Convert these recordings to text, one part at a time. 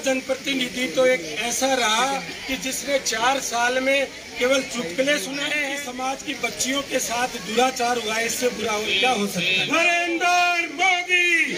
जनप्रतिनिधि तो एक ऐसा रहा कि जिसने 4 साल में केवल चुटकुले सुनाए हैं। समाज की बच्चियों के साथ दुराचार हुआ, इससे बुरा क्या हो सकता है। नरेंद्र मोदी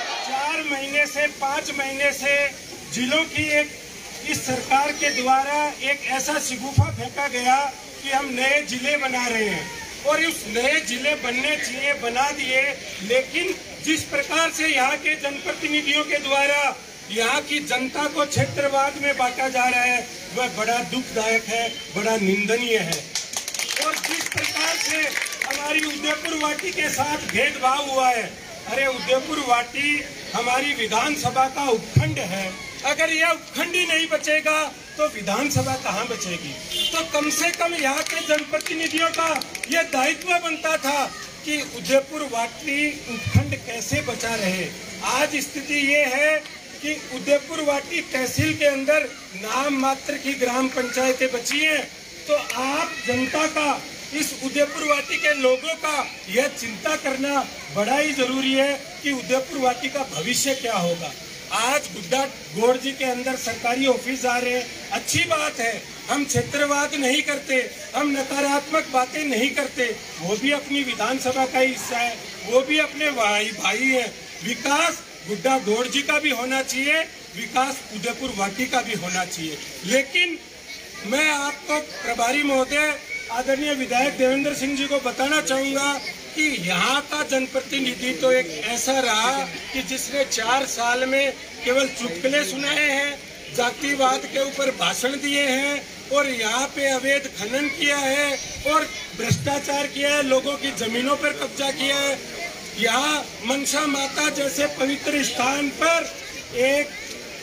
4 महीने से 5 महीने से जिलों की इस सरकार के द्वारा एक ऐसा शिगुफा फेंका गया कि हम नए जिले बना रहे हैं और उस नए जिले बनने चाहिए, बना दिए, लेकिन जिस प्रकार से यहाँ के जनप्रतिनिधियों के द्वारा यहाँ की जनता को क्षेत्रवाद में बांटा जा रहा है वह बड़ा दुखदायक है, बड़ा निंदनीय है। और जिस प्रकार से हमारी उदयपुर वाटी के साथ भेदभाव हुआ है, अरे उदयपुर वाटी हमारी विधानसभा का उपखंड है, अगर यह उपखंड ही नहीं बचेगा तो विधानसभा कहाँ बचेगी। तो कम से कम यहाँ के जनप्रतिनिधियों का यह दायित्व बनता था कि उदयपुर वाटी उपखंड कैसे बचा रहे। आज स्थिति ये है कि उदयपुर वाटी तहसील के अंदर नाम मात्र की ग्राम पंचायतें बची हैं। तो आप जनता का, इस उदयपुर वाटी के लोगों का यह चिंता करना बड़ा ही जरूरी है कि उदयपुर वाटी का भविष्य क्या होगा। आज गुड्डा गोड़ जी के अंदर सरकारी ऑफिस आ रहे हैं, अच्छी बात है, हम क्षेत्रवाद नहीं करते, हम नकारात्मक बातें नहीं करते, वो भी अपनी विधानसभा का हिस्सा है, वो भी अपने भाई है। विकास गुड्डा गोड़ जी का भी होना चाहिए, विकास उदयपुर वाटी का भी होना चाहिए। लेकिन मैं आपको प्रभारी महोदय आदरणीय विधायक देवेंद्र सिंह जी को बताना चाहूंगा कि यहाँ का जनप्रतिनिधि तो एक ऐसा रहा कि जिसने 4 साल में केवल चुटकुले सुनाए हैं, जातिवाद के ऊपर भाषण दिए हैं और यहाँ पे अवैध खनन किया है और भ्रष्टाचार किया है, लोगों की जमीनों पर कब्जा किया है। यहाँ मनसा माता जैसे पवित्र स्थान पर एक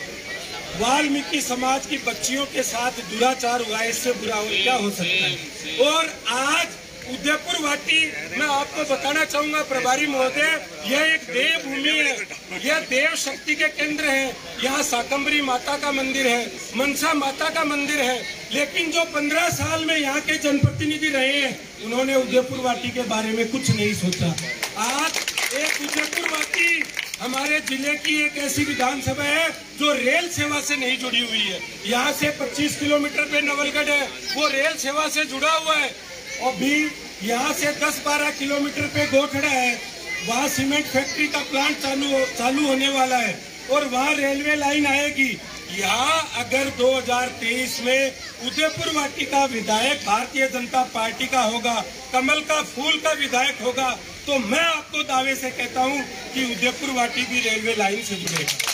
वाल्मीकि समाज की बच्चियों के साथ दुराचार हुआ, इससे बुरा क्या हो सकता है। और आज उदयपुर वाटी, मैं आपको बताना चाहूंगा प्रभारी महोदय, यह एक देव भूमि है, यह देव शक्ति के केंद्र है। यहाँ शाकंभरी माता का मंदिर है, मनसा माता का मंदिर है, लेकिन जो 15 साल में यहाँ के जनप्रतिनिधि रहे हैं उन्होंने उदयपुर वाटी के बारे में कुछ नहीं सोचा। आज एक उदयपुर वाटी हमारे जिले की एक ऐसी विधानसभा है जो रेल सेवा से नहीं जुड़ी हुई है। यहाँ से 25 किलोमीटर पे नवलगढ़ है, वो रेल सेवा से जुड़ा हुआ है। और भी यहाँ से 10-12 किलोमीटर पे गोठड़ा है, वहाँ सीमेंट फैक्ट्री का प्लांट चालू होने वाला है और वहाँ रेलवे लाइन आएगी। यहाँ अगर 2023 में उदयपुर वाटी का विधायक भारतीय जनता पार्टी का होगा, कमल का फूल का विधायक होगा, तो मैं आपको दावे से कहता हूँ कि उदयपुर वाटी भी रेलवे लाइन से जुड़ेगा।